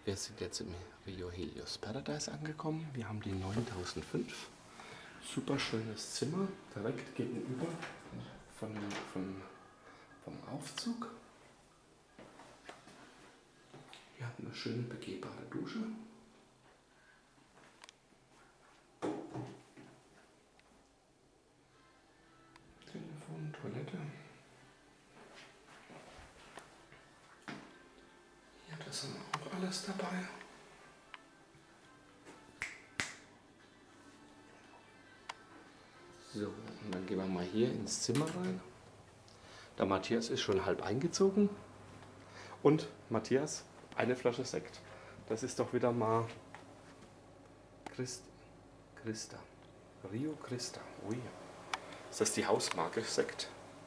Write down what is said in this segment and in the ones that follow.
Wir sind jetzt im Rio Helios Paradise angekommen. Wir haben die 9005. Super schönes Zimmer, direkt gegenüber vom Aufzug. Hier hat eine schöne begehbare Dusche. Telefon, Toilette. Hier, das haben wir auch alles dabei. So, und dann gehen wir mal hier ins Zimmer rein. Der Matthias ist schon halb eingezogen. Und Matthias, eine Flasche Sekt. Das ist doch wieder mal Christa. Rio Christa. Ui. Ist das die Hausmarke Sekt?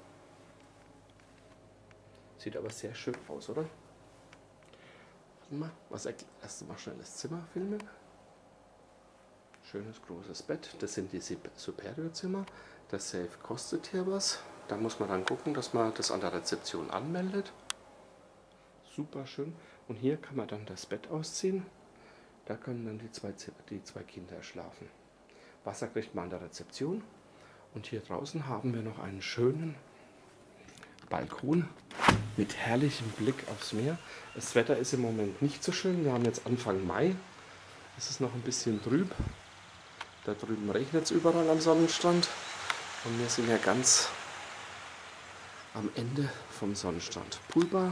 Sieht aber sehr schön aus, oder? Warte mal, erst mal schnell das Zimmer filmen. Schönes großes Bett. Das sind die Superior-Zimmer. Das Safe kostet hier was. Da muss man dann gucken, dass man das an der Rezeption anmeldet. Super schön. Und hier kann man dann das Bett ausziehen. Da können dann die zwei Kinder schlafen. Wasser kriegt man an der Rezeption. Und hier draußen haben wir noch einen schönen Balkon mit herrlichem Blick aufs Meer. Das Wetter ist im Moment nicht so schön. Wir haben jetzt Anfang Mai. Es ist noch ein bisschen trüb. Da drüben regnet es überall am Sonnenstrand. Und wir sind ja ganz am Ende vom Sonnenstrand. Poolbar.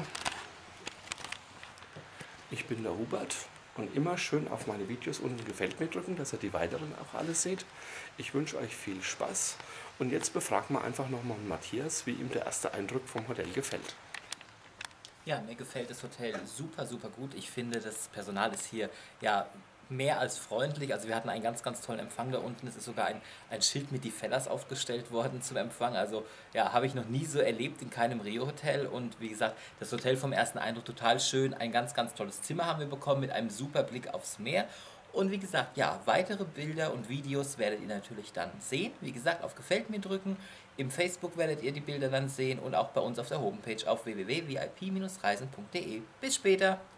Ich bin der Hubert und immer schön auf meine Videos unten gefällt mir drücken, dass ihr die weiteren auch alle seht. Ich wünsche euch viel Spaß und jetzt befragen wir einfach nochmal Matthias, wie ihm der erste Eindruck vom Hotel gefällt. Ja, mir gefällt das Hotel super, super gut. Ich finde, das Personal ist hier ja mehr als freundlich. Also wir hatten einen ganz, ganz tollen Empfang da unten. Es ist sogar ein Schild mit die Fellas aufgestellt worden zum Empfang. Also ja, habe ich noch nie so erlebt in keinem Rio-Hotel. Und wie gesagt, das Hotel vom ersten Eindruck total schön. Ein ganz, ganz tolles Zimmer haben wir bekommen mit einem super Blick aufs Meer. Und wie gesagt, ja, weitere Bilder und Videos werdet ihr natürlich dann sehen. Wie gesagt, auf Gefällt mir drücken. Im Facebook werdet ihr die Bilder dann sehen und auch bei uns auf der Homepage auf www.vip-reisen.de. Bis später!